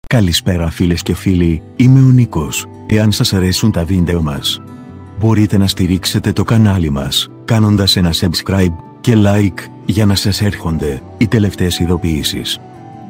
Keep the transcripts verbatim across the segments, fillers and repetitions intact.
Καλησπέρα φίλες και φίλοι, είμαι ο Νίκος. Εάν σας αρέσουν τα βίντεο μας, μπορείτε να στηρίξετε το κανάλι μας, κάνοντας ένα subscribe και like, για να σας έρχονται οι τελευταίες ειδοποιήσεις.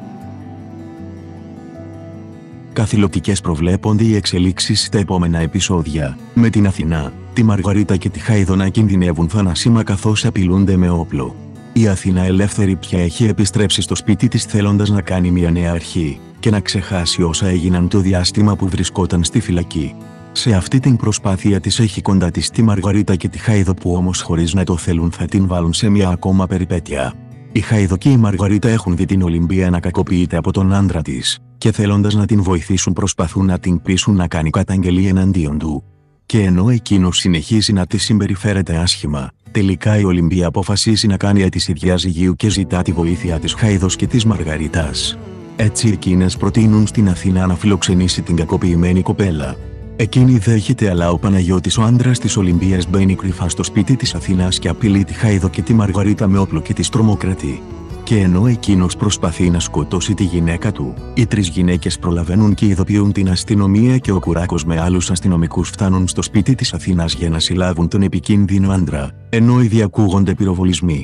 Καθηλωτικές προβλέπονται οι εξελίξεις στα επόμενα επεισόδια, με την Αθηνά, τη Μαργαρίτα και τη Χάιδο να κινδυνεύουν θανάσιμα καθώς απειλούνται με όπλο. Η Αθηνά ελεύθερη πια έχει επιστρέψει στο σπίτι της θέλοντας να κάνει μια νέα αρχή και να ξεχάσει όσα έγιναν το διάστημα που βρισκόταν στη φυλακή. Σε αυτή την προσπάθεια της έχει κοντά της τη Μαργαρίτα και τη Χάιδο που όμως χωρίς να το θέλουν θα την βάλουν σε μια ακόμα περιπέτεια. Η Χάιδο και η Μαργαρίτα έχουν δει την Ολυμπία να κακοποιείται από τον άντρα της και θέλοντας να την βοηθήσουν προσπαθούν να την πείσουν να κάνει καταγγελία εναντίον του. Και ενώ εκείνος συνεχίζει να τη συμπεριφέρεται άσχημα, τελικά η Ολυμπία αποφασίζει να κάνει αίτηση διαζυγίου και ζητά τη βοήθεια της Χάιδος και της Μαργαρίτας. Έτσι εκείνες προτείνουν στην Αθηνά να φιλοξενήσει την κακοποιημένη κοπέλα. Εκείνη δέχεται, αλλά ο Παναγιώτης, ο άντρας της Ολυμπίας, μπαίνει κρυφά στο σπίτι της Αθηνάς και απειλεί τη Χάιδο και τη Μαργαρίτα με όπλο και τις τρομοκρατεί. Και ενώ εκείνος προσπαθεί να σκοτώσει τη γυναίκα του, οι τρεις γυναίκες προλαβαίνουν και ειδοποιούν την αστυνομία και ο Κουράκος με άλλους αστυνομικούς φτάνουν στο σπίτι της Αθηνάς για να συλλάβουν τον επικίνδυνο άντρα, ενώ ήδη ακούγονται πυροβολισμοί.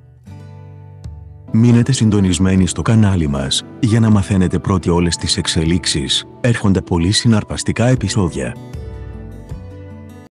Μείνετε συντονισμένοι στο κανάλι μας, για να μαθαίνετε πρώτοι όλες τις εξελίξεις, έρχονται πολύ συναρπαστικά επεισόδια.